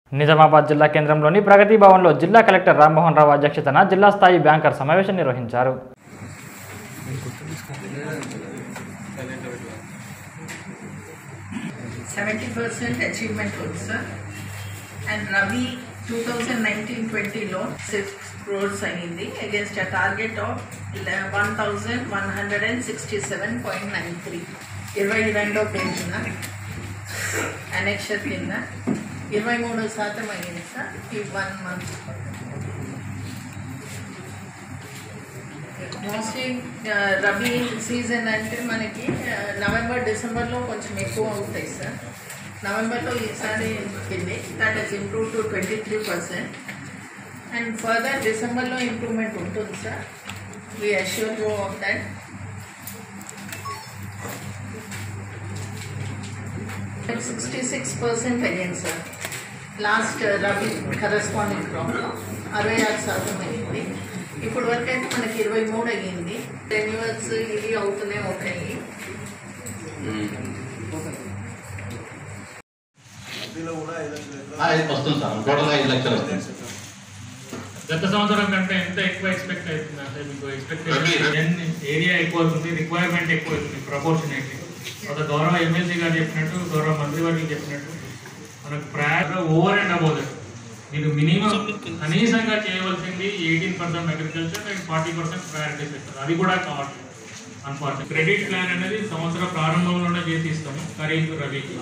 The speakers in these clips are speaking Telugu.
నిజామాబాద్ జిల్లా కేంద్రంలోని ప్రగతి భవన్లో జిల్లా కలెక్టర్ రామ్మోహన్ రావు అధ్యక్షతన జిల్లా స్థాయి బ్యాంకర్ సమావేశం నిర్వహించారు. 70% achievement also, and Ravi 2019-20 loan 6 crores ayindi against a target of 1167.93. 22వ పేజీన annexure కింద 23% అయ్యింది సార్ ఈ 1 month. మోస్ట్లీ రబీ సీజన్ అంటే మనకి నవంబర్ డిసెంబర్లో కొంచెం ఎక్కువ అవుతాయి సార్. నవంబర్లో ఈసారి that has improve to 23%, and further డిసెంబర్లో ఇంప్రూవ్మెంట్ ఉంటుంది sir. We assure you of that. It's 66% అయ్యింది సార్ లాస్ట్ రబీ కరెస్పాండింగ్ క్రాప్లో 66% అయ్యింది. ఇప్పుడు వరకు అయితే మనకి 23 అయ్యింది. రెన్యువల్స్ ఇవి అవుతూనే ఉంటాయి. గత సంవత్సరం కంటే ఎంత ఎక్కువ ఎక్స్పెక్ట్ అవుతుంది అంటే మీకు ఎక్స్పెక్టేషన్ ఏరియా ఎక్కువ అవుతుంది, రిక్వైర్మెంట్ ఎక్కువ అవుతుంది ప్రపోర్షనేట్లీ. ఒక గౌరవ ఎమ్మెల్సీ గారు చెప్పినట్టు, గౌరవ మంత్రివర్గం చెప్పినట్టు మనకు ప్రయారిటీ ఓవర్ అండ్ అబౌవ్ మీరు మినిమం కనీసంగా చేయవలసింది 18% అగ్రికల్చర్ అండ్ 40% ప్రయారిటీ సెక్టర్. అది కూడా కావట్లేదు అన్ఫార్చునేట్. క్రెడిట్ ప్లాన్ అనేది సంవత్సర ప్రారంభంలోనే చేసి ఇస్తాము ఖరీఫ్ రబీకి.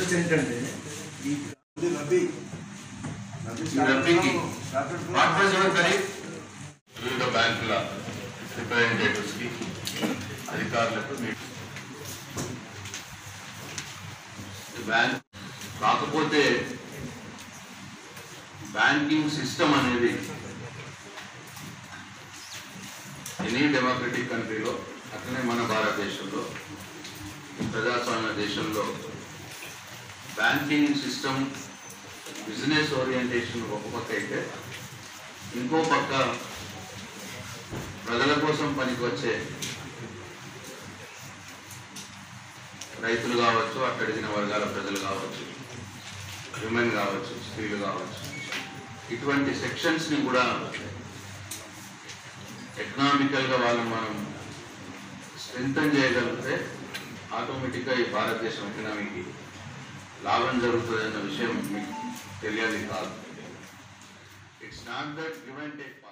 వివిధ బ్యాంకుల రిప్రజెంటేటివ్స్కి, అధికారులకు బ్యాంక్ కాకపోతే బ్యాంకింగ్ సిస్టమ్ అనేది ఎనీ డెమోక్రటిక్ కంట్రీలో, అట్లనే మన భారతదేశంలో, ప్రజాస్వామ్య దేశంలో బ్యాంకింగ్ సిస్టమ్ బిజినెస్ ఓరియంటేషన్ ఒక పక్క అయితే, ఇంకో పక్క ప్రజల కోసం పనికి వచ్చే రైతులు కావచ్చు, అట్టడిగిన వర్గాల ప్రజలు కావచ్చు, విమెన్ కావచ్చు, స్త్రీలు కావచ్చు, ఇటువంటి సెక్షన్స్ని కూడా ఎకనామికల్గా వాళ్ళని మనం స్ట్రెంథన్ చేయగలిగితే ఆటోమేటిక్గా ఈ భారతదేశం ఎకనామీకి లాభం జరుగుతుంది అన్న విషయం మీకు తెలియాలి కాదు. It's not that give and take.